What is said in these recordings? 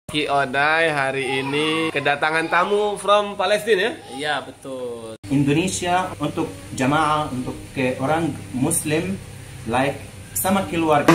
Ki Odai hari ini kedatangan tamu from Palestina ya? Iya betul. Indonesia untuk jamaah, untuk orang Muslim, like sama keluarga.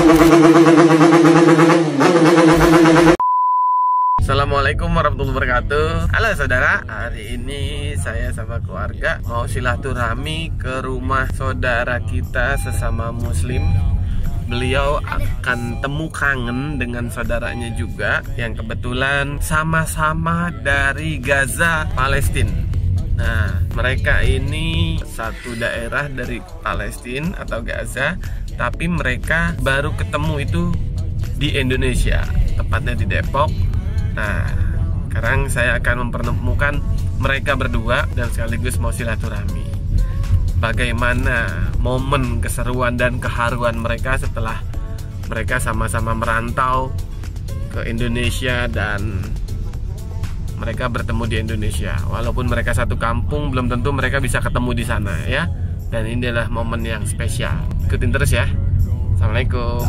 Assalamualaikum warahmatullahi wabarakatuh. Halo saudara, hari ini saya sama keluarga mau silaturahmi ke rumah saudara kita sesama Muslim. Beliau akan temu kangen dengan saudaranya juga yang kebetulan sama-sama dari Gaza, Palestina. Nah, mereka ini satu daerah dari Palestina atau Gaza, tapi mereka baru ketemu itu di Indonesia, tepatnya di Depok. Nah, sekarang saya akan mempertemukan mereka berdua dan sekaligus mau silaturahmi. Bagaimana momen keseruan dan keharuan mereka setelah mereka sama-sama merantau ke Indonesia dan mereka bertemu di Indonesia. Walaupun mereka satu kampung, belum tentu mereka bisa ketemu di sana ya. Dan inilah momen yang spesial. Ikutin terus ya. Assalamualaikum.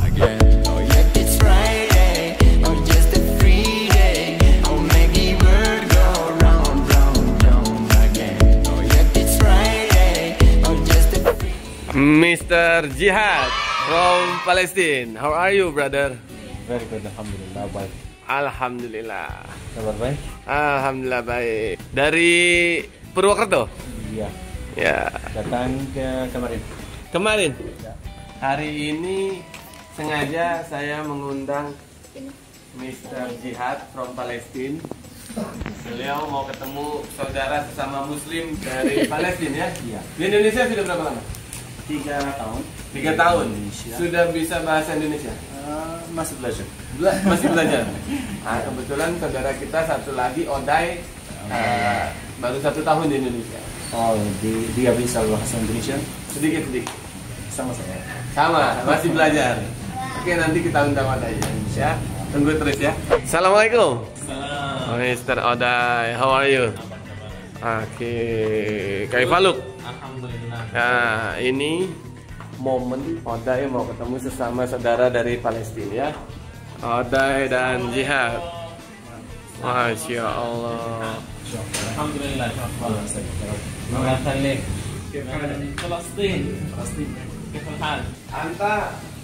Mr. Jihad from Palestine. How are you, brother? Very good, alhamdulillah. Baik. Alhamdulillah. Kabar baik? Alhamdulillah baik. Dari Purwokerto? Iya. Ya. Datang ke Kemarin. Ya. Hari ini sengaja saya mengundang Mr. Jihad from Palestine. Beliau mau ketemu saudara sesama Muslim dari Palestina ya? Iya. Di Indonesia sudah berapa lama? 3 tahun. 3 tahun. Indonesia. Sudah bisa bahasa Indonesia? Masih belajar. Masih belajar. Nah, kebetulan saudara kita satu lagi Odai baru 1 tahun di Indonesia. Oh, dia bisa bahasa Indonesia? Sedikit. Sama saya. Sama, masih belajar. Oke, nanti kita undang Odai ya. Tunggu terus ya. Assalamualaikum. Mr. Odai, how are you? Oke, kaifaluk? Alhamdulillah. Nah, ini momen Odai mau ketemu sesama saudara dari Palestina ya. Odai dan Jihad. Masya Allah. Alhamdulillah. Allah يخليك. كيف فلسطين؟ كيف الحال؟ Anta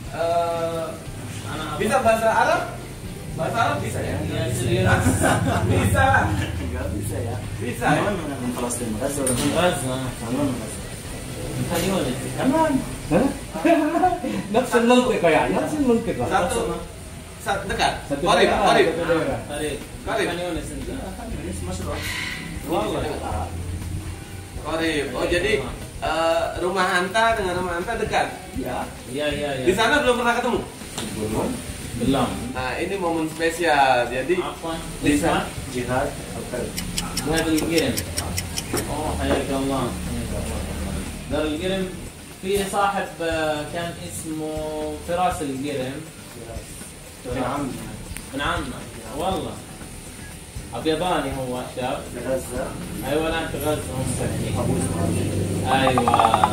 bisa bahasa Arab? Bahasa Arab bisa ya? Ya serius. Bisa. Enggak bisa ya. Bisa ya? من فلسطين غزة ولا من غزة. من غزة. خليوني. كمان نفس المنطقة يعني نفس المنطقة. Satu dekat. Satu Qarib. قريب. قريب. خليوني انت. مشروع. والله. Qarib. Oh, jadi rumah Anta dengan rumah Anta dekat. Ya. Ya. Di sana belum pernah ketemu. belum. Nah, ini momen spesial. Jadi عفوا. di sana جهاد القلب. هذا القرم. حياك الله. دار القرم في صاحب كان اسمه فراس القرم. ابن عم ابن عمه والله ابيضاني هو شاب. في غزة. ايوه الان في غزه هم ساكنين. أبو إسماعيل. ايوه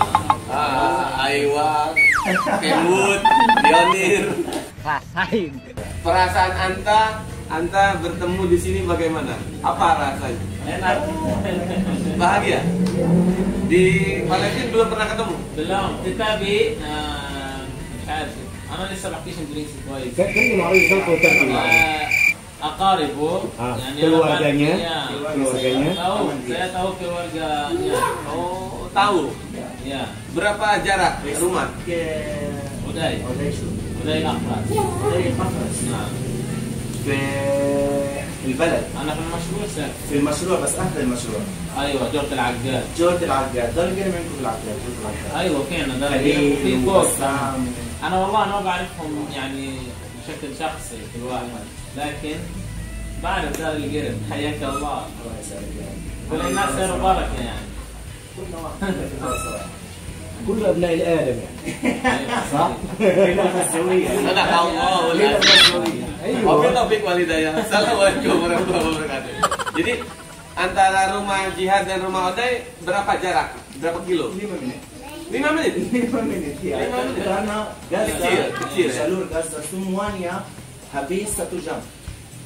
Aiwan, Kemut, Dionir. Rasain. Perasaan Anta bertemu di sini bagaimana? Apa rasanya? enak. Bahagia? Di Palestina belum pernah ketemu? بالله تتابي مش عارف انا لسه بحكيش انجليزي كويس. Kan mau itu terkenal. اقاربه يعني keluarganya. saya tahu keluarganya. Oh, tahu. Ya Berapa jarak rumah? وداي وداي شو؟ وداي الاحمر. وداي قفص. نعم في البلد. انا في المشروع ساكن. في المشروع بس أهل المشروع. ايوه جورة العقاد. جورة العقاد. ده اللي منكم في العقاد. جورة العقاد. ايوه فينا ده خليل في فوق. وبسام. انا والله ما بعرفهم يعني بشكل شخصي كل واحد لكن بعرف دار القرم. حياك الله. الله يسعدك. كل الناس خير وبركه يعني. كلنا واحد. كل أبناء الآدم يعني. صح؟ كلنا مسوية. Sadaq Allah. كلنا مسوية. Oke, topik walidayah. Assalamualaikum warahmatullahi wabarakatuh. Jadi antara rumah Jihad dan rumah Odai berapa jarak? Berapa kilo? 5 menit. 5 menit? 5 menit ya. 5 menit. Karena Kecil, Gaza, kecil ya? jalur Gaza semuanya habis 1 jam. Oh,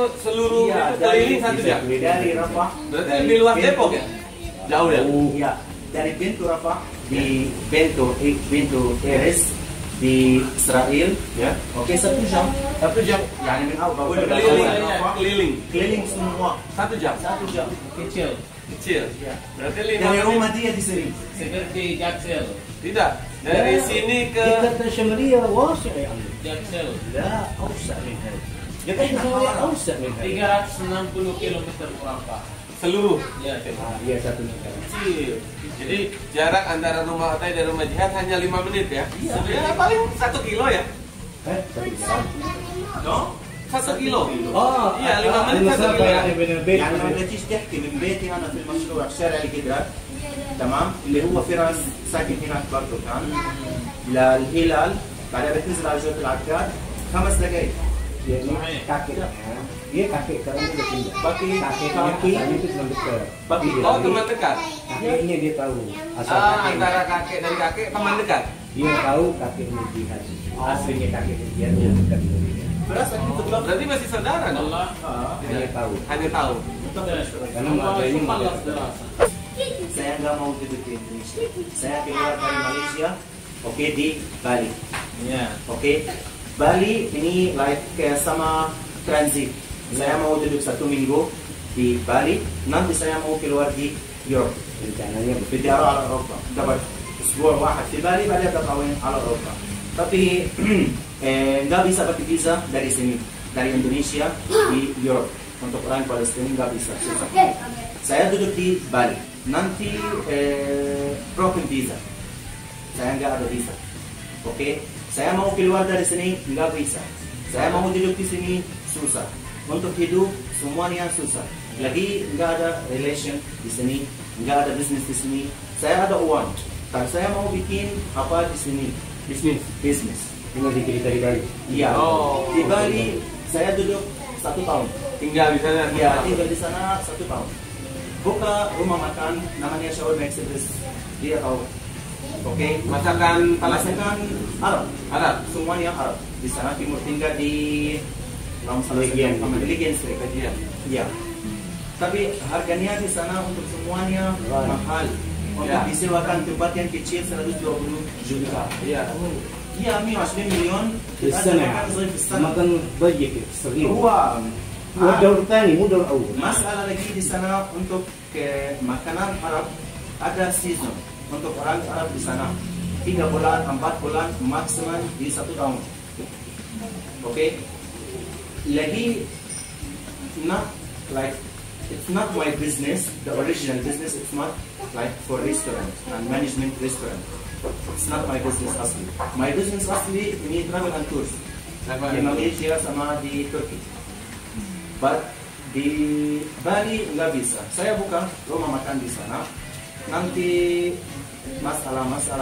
seluruh itu keliling 1 jam. Dari Rafah. Berarti lebih luas Depok ya? Jauh ya? Iya, dari pintu Rafah di pintu Erez di Israel, ya. Oke, 1 jam. 1 jam. Yani min awal Udah keliling. keliling semua 1 jam. 1 jam. Kecil. Kecil. Ya. Berarti 5 Dari menit. rumah dia di sini. Seperti Jaksel. Tidak. Dari sini ke جدة الشمالية واسع يا عمي. Jaksel. لا أوسع من هذا. جدة الشمالية أوسع من هذا. 360 km murabbah. seluruh. Ya, Iya satu negara. Kecil. Jadi jarak antara rumah Otai dan rumah Jihad hanya 5 menit ya? Sebenarnya paling 1 kilo ya? Satu jam. No? 1 kilo. Iya, 5 menit 1 المسافة kilo. يعني بين البيت يعني ما بدكيش تحكي من بيتي انا في المشروع شارع الجدران، تمام، اللي هو فراس ساكن هناك برضه كان للهلال، بعدين بتنزل على جوة العكاد 5 دقائق. Jadi kakek, dia kakek sekarang udah pindah. Kakeknya asalnya itu teman dekat. Bagi Oh, teman dekat. Kakeknya dia tahu asal Ah, kakeknya. antara kakek dari kakek teman dekat. Dia tahu kakeknya Jihad. Aslinya kakeknya Jihad dia dekat dengan dia. فراس ساكن في البلد. Berarti masih saudara dong? Allah. Dia tahu. Hanya tahu. Karena mereka ini Malas derasa. Saya nggak mau duduk di Indonesia. Saya keluar dari Malaysia, oke, di Bali. Ya. Oke, Bali ini like sama transit. Saya mau duduk 1 minggu di Bali, nanti saya mau keluar di Europe. rencananya بدي اروح على اوروبا، dapat اسبوع واحد في بالي بعدين بطلع على اوروبا. Tapi nggak bisa pakai visa dari sini, dari Indonesia di Europe. Untuk orang Palestina nggak bisa. Susah. Saya duduk di Bali, nanti broken visa. Saya nggak ada visa. Oke, saya mau keluar dari sini nggak bisa. Saya mau duduk di sini susah. Untuk hidup semuanya susah. Lagi nggak ada relation di sini, nggak ada bisnis di sini. Saya ada uang, tapi saya mau bikin apa di sini? Bisnis. cuma dikiri dari Bali. Iya. Oh. Di Bali saya duduk 1 tahun. Tinggal di sana. Iya, tinggal di sana 1 tahun. Buka rumah makan, namanya Shawarma Express. Dia tahu. Oke. Masakan Palestina. Masakan Arab. Arab. Semuanya Arab. Di sana Timur Tengah di Legian. Legian Street. Iya. Iya. Tapi harganya di sana untuk semuanya mahal. Untuk Ya. disewakan tempat yang kecil 120 juta. Iya. Iya, 120 milion. في السنة يعني في السنة. مكان ضيق صغير. هو هو الدور الثاني مو دور أول. masalah lagi di sana untuk makanan Arab ada season untuk orang Arab di sana 3 bulan, 4 bulan, maksimum di 1 tahun. Oke, lagi not like it's not my business, the original business. It's not like for restaurant and management restaurant. It's not my business asli. My business asli ini travel and tours di Malaysia sama di Turki. But di Bali nggak bisa. Saya buka rumah makan di sana. Nanti masalah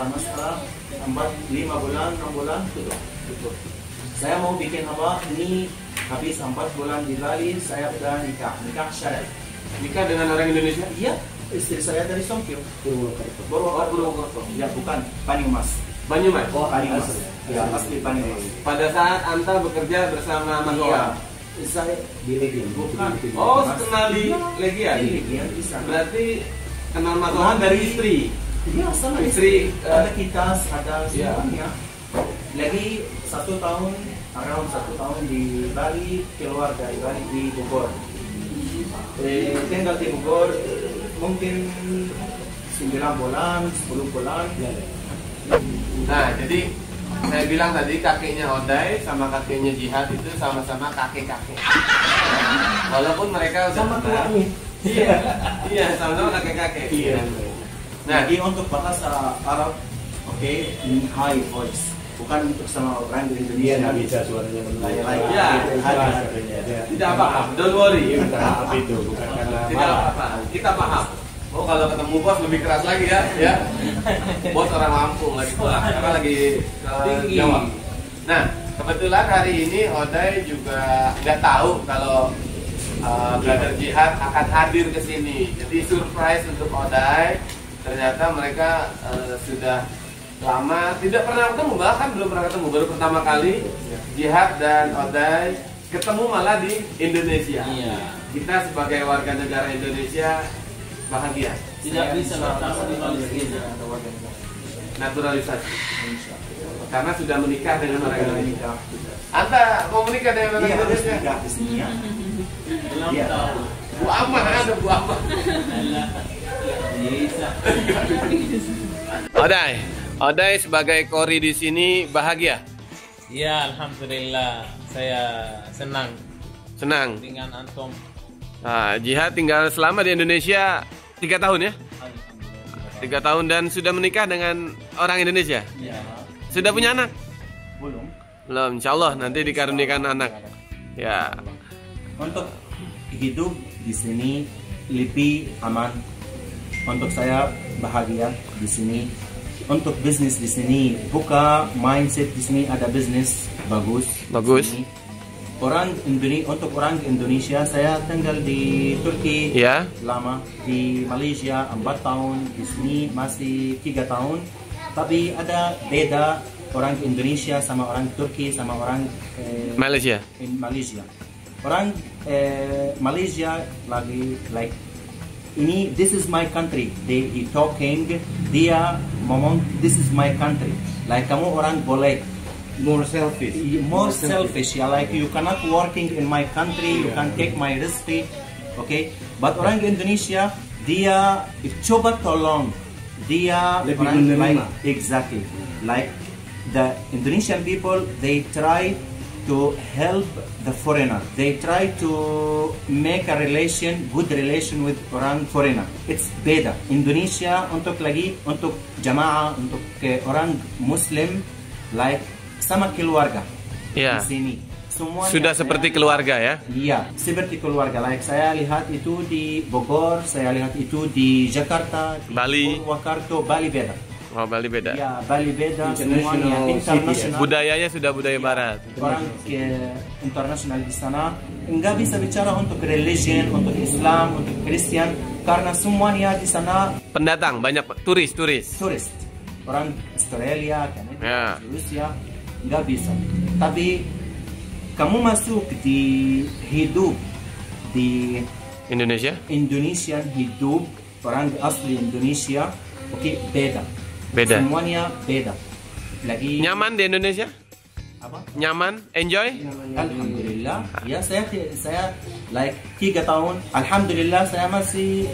5 bulan, 6 bulan tutup. Saya mau bikin apa? Ini habis 4 bulan di Bali. Saya udah nikah syar'i. Nikah dengan orang Indonesia? Iya, istri saya dari Songkyo. Purwokerto. Purwokerto. Ya bukan Banyumas. Banyumas. Oh, Banyumas. Ya asli Banyumas. Pada saat Anta bekerja bersama Mas Iya. Owan. Saya Di Legian. bukan. Oh, kenal di Legian. Iya, di sana. Berarti kenal Mas Owan dari istri. Iya, sama Istri, ada kitas, ada iya. semuanya. Lagi 1 tahun, around 1 tahun di Bali, keluar dari Bali di Bogor. Tinggal di Bogor mungkin 9 bulan, 10 bulan. Nah, jadi saya bilang tadi kakeknya Odai sama kakeknya Jihad itu sama-sama kakek-kakek. Walaupun mereka udah Sama kenal. tuanya. Iya, iya, sama-sama kakek-kakek. Iya. Nah, Jadi untuk bahasa Arab, oke, high voice. Bukan untuk sama orang di Dia Indonesia. nggak bisa suaranya Lain-lain. Iya. tidak apa-apa, don't worry. Dia minta maaf itu bukan karena Tidak marah. apa-apa, kita paham. Oh, kalau ketemu bos lebih keras lagi ya, ya. Bos orang Lampung lagi pula, karena lagi Tinggi. Jawa. Nah, kebetulan hari ini Odai juga nggak tahu kalau Brother Jihad akan hadir ke sini. Jadi surprise untuk Odai. Ternyata mereka sudah lama tidak pernah ketemu, bahkan belum pernah ketemu, baru pertama kali Jihad dan Odai ketemu malah di Indonesia. Iya. Kita sebagai warga negara Indonesia bahagia. Tidak bisa naturalisasi. Naturalisasi. Karena sudah menikah dengan orang Indonesia. Menikah. Anda mau menikah dengan orang Iya, harus Indonesia? nikah di sini ya. Belum Iya. tahu. Bu Amah ada Bu Amah. Bisa. Odai sebagai kori di sini bahagia, Ya, alhamdulillah. Saya senang senang. dengan antum. Nah, Jihad tinggal selama di Indonesia 3 tahun ya? Alhamdulillah. 3 tahun dan sudah menikah dengan orang Indonesia. Ya. Sudah punya anak? Belum. Belum, insya Allah nanti dikaruniakan anak. Ya, Untuk hidup di sini lebih aman. Untuk saya bahagia di sini. Untuk bisnis di sini, buka mindset di sini ada bisnis bagus. Bagus. Di sini. Untuk orang Indonesia, saya tinggal di Turki ya, lama, di Malaysia 4 tahun, di sini masih 3 tahun. Tapi ada beda orang Indonesia sama orang Turki sama orang Malaysia. in Malaysia. Orang Malaysia lagi like ini, this is my country. He talking, dia ngomong this is my country. Like kamu orang boleh More selfish. more selfish. Yeah, like you cannot working in my country, you can take my respect. Okay, but orang Indonesia dia coba tolong, dia Lebih orang menerima. like exactly like the Indonesian people, they try to help the foreigner. They try to make a good relation with orang foreigner. It's beda. Indonesia untuk jamaah, untuk orang Muslim, like sama keluarga Ya. di sini. Semuanya Sudah saya seperti lihat- keluarga ya. Iya, seperti keluarga. Like saya lihat itu di Bogor, saya lihat itu di Jakarta, di Bali. Purwakarta, Bali beda. Oh, Bali beda. Ya, Bali beda, International semuanya city, international. Budayanya sudah budaya barat. Orang ke internasional di sana nggak bisa bicara untuk religion, untuk Islam, untuk Kristen, karena semuanya di sana Pendatang banyak turis. turis. Orang Australia, Kanada, Ya. Rusia nggak bisa. Tapi kamu masuk di hidup di Indonesia Indonesian hidup orang asli Indonesia, oke, beda. beda. Semuanya beda. Lagi Nyaman di Indonesia? apa? Nyaman? Enjoy? Alhamdulillah. Ya, saya like 3 tahun. Alhamdulillah saya masih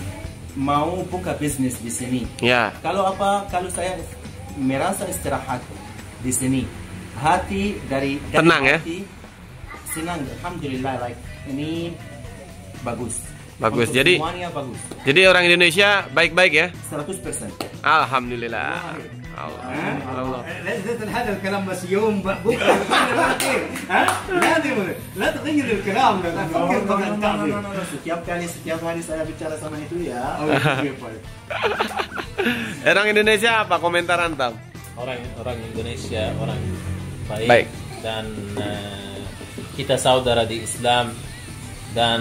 mau buka bisnis di sini. Ya. Kalau saya merasa istirahat di sini, hati dari Tenang ya? hati, senang. Alhamdulillah, like ini bagus. Bagus. Untuk Jadi semuanya bagus. Jadi orang Indonesia baik-baik ya? 100%. Alhamdulillah. Allah. لازم هذا الكلام بس يوم بكره ها لا تغير الكلام لا تفكر قبل ان تعمل Setiap hari saya bicara sama itu ya. Orang Indonesia apa komentar antam? Orang Indonesia orang baik, Baik. dan kita saudara di Islam, dan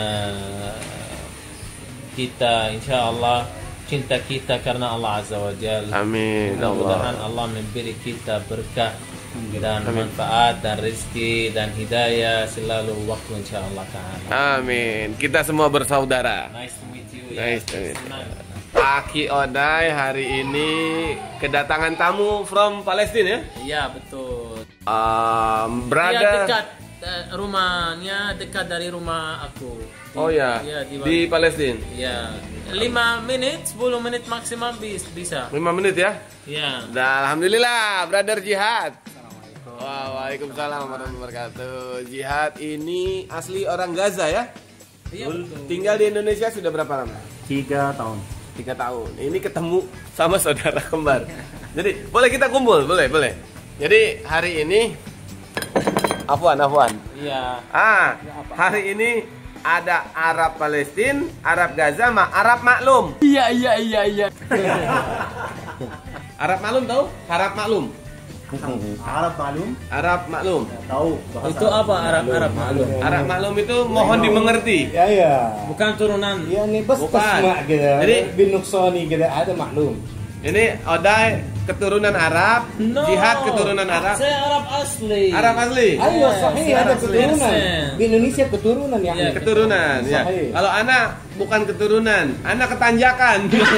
kita insya Allah cinta kita karena Allah Azza wa Jalla. Amin. Mudah-mudahan Allah. Allah memberi kita berkah dan manfaat dan rezeki dan hidayah selalu waktu insya Allah Ta'ala. Amin. Kita semua bersaudara. Nice to meet you. Nice to meet you. Senang. Aki Odai hari ini kedatangan tamu from Palestina ya? Iya betul. Dia Brother. dekat, rumahnya dekat dari rumah aku. Oh ya, Iya, di Palestina. Ya, 5 menit, 10 menit maksimal bisa. 5 menit ya? Ya. Dan alhamdulillah, Brother Jihad. Waalaikumsalam warahmatullahi wabarakatuh. Jihad ini asli orang Gaza ya? Iya betul. Tinggal di Indonesia sudah berapa lama? 3 tahun. 3 tahun. Ini ketemu sama saudara kembar. Jadi boleh kita kumpul, boleh. Jadi hari ini, Afwan. Iya. Hari ini ada Arab Palestina, Arab Gaza, Arab Maklum. Iya. Arab Maklum tahu? Arab Maklum. Arab malum? Arab Maklum. Tahu bahasa Itu apa Arab maklum? Arab Maklum itu mohon dimengerti. يا Bukan turunan. يعني بس Bukan. تسمع كذا Jadi- بالنقصاني كذا هذا معلوم Ini Odai keturunan Arab, No. Jihad keturunan Arab. Saya Arab asli. Arab asli. Ayo sahih ada keturunan. Persen. Di Indonesia keturunan ya. Iya. Keturunan ya. Sahih. Kalau anak bukan keturunan, anak ketanjakan.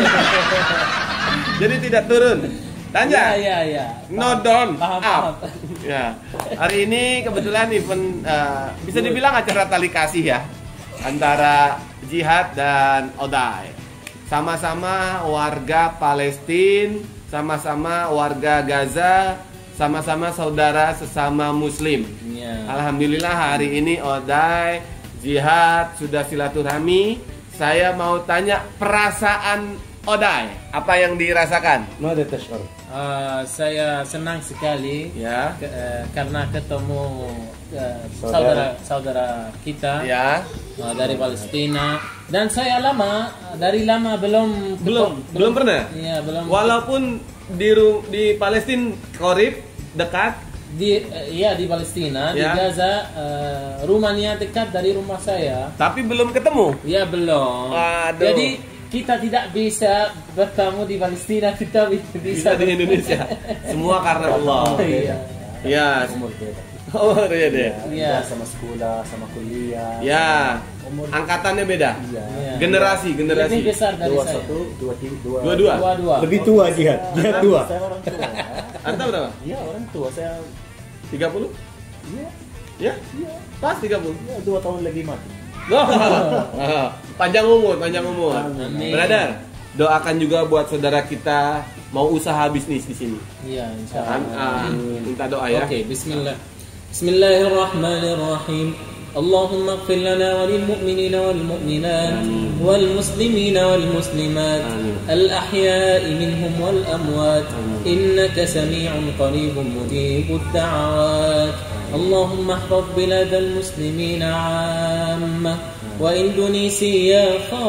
Jadi tidak turun. Tanjak. Ya. No down, Paham. up. Ya. Hari ini kebetulan event bisa dibilang acara tali kasih ya antara Jihad dan Odai. Sama-sama warga Palestina, sama-sama warga Gaza, sama-sama saudara sesama Muslim. Ya. Alhamdulillah hari ini Odai, Jihad sudah silaturahmi. Saya mau tanya perasaan Odai, apa yang dirasakan? Mada tash'ur? Saya senang sekali Ya. karena ketemu saudara kita Ya. dari Palestina, dan saya dari lama belum pernah. Iya, belum. Walaupun di Palestina korib dekat. Di Palestina, di Ya. Gaza, rumahnya dekat dari rumah saya. Tapi belum ketemu. Ya belum. Waduh. Jadi kita tidak bisa bertemu di Palestina, kita Bisa di Indonesia. Semua karena Allah. Iya. Ya. Umur beda. Oh iya deh. Iya. Sama sekolah, sama kuliah. Ya. Umur Angkatannya beda. iya. Iya. Generasi. Lebih besar dari saya. 21, 22. Dua-dua. Dua. Lebih tua Jihad. Jihad tua. Saya orang tua. Anta berapa? Iya orang tua. Saya 30? iya Ya? Pas 30. 2 tahun lagi mati. Panjang umur, panjang umur. Amin. Brother, doakan juga buat saudara kita mau usaha bisnis di sini. Iya, insyaallah. Minta doa ya. Oke, bismillah. Bismillahirrahmanirrahim. اللهم اغفر لنا وللمؤمنين والمؤمنات والمسلمين والمسلمات الأحياء منهم والأموات إنك سميع قريب مجيب الدعوات اللهم احفظ بلاد المسلمين عامة وإندونيسيا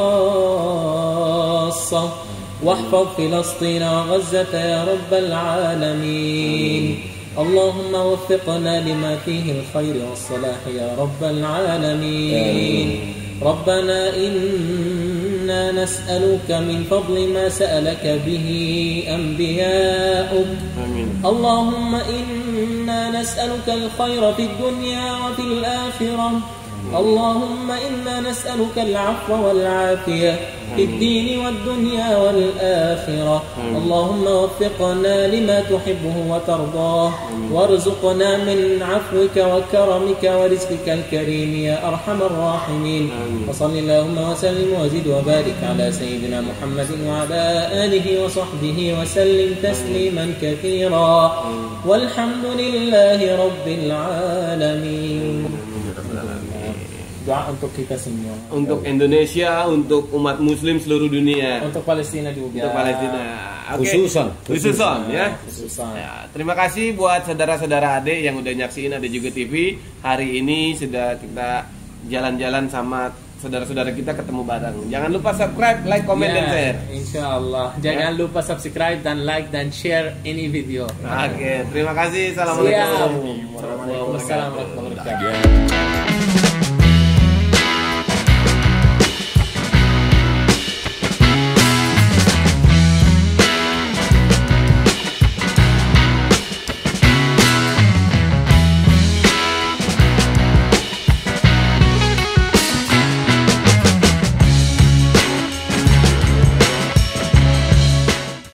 خاصة واحفظ فلسطين وغزة يا رب العالمين اللهم وفقنا لما فيه الخير والصلاح يا رب العالمين ربنا إنا نسألك من فضل ما سألك به أنبياؤك Amin. اللهم إنا نسألك الخير في الدنيا وفي الآخرة اللهم إنا نسألك العفو والعافية في الدين والدنيا والآخرة اللهم وفقنا لما تحبه وترضاه وارزقنا من عفوك وكرمك ورزقك الكريم يا أرحم الراحمين وصل اللهم وسلم وزد وبارك على سيدنا محمد وعلى آله وصحبه وسلم تسليما كثيرا والحمد لله رب العالمين. Doa untuk kita semua. Untuk Indonesia, untuk umat Muslim seluruh dunia. Untuk Palestina juga. Untuk Palestina. Oke. Khususan ya. Khususan. Ya, terima kasih buat saudara-saudara Ade yang udah nyaksiin Ade juga TV. Hari ini sudah kita jalan-jalan sama saudara-saudara kita ketemu bareng. Jangan lupa subscribe, like, comment, dan share. Insyaallah. Jangan lupa subscribe dan like dan share ini video. Oke, terima kasih. Assalamualaikum Wassalamualaikum warahmatullahi wabarakatuh.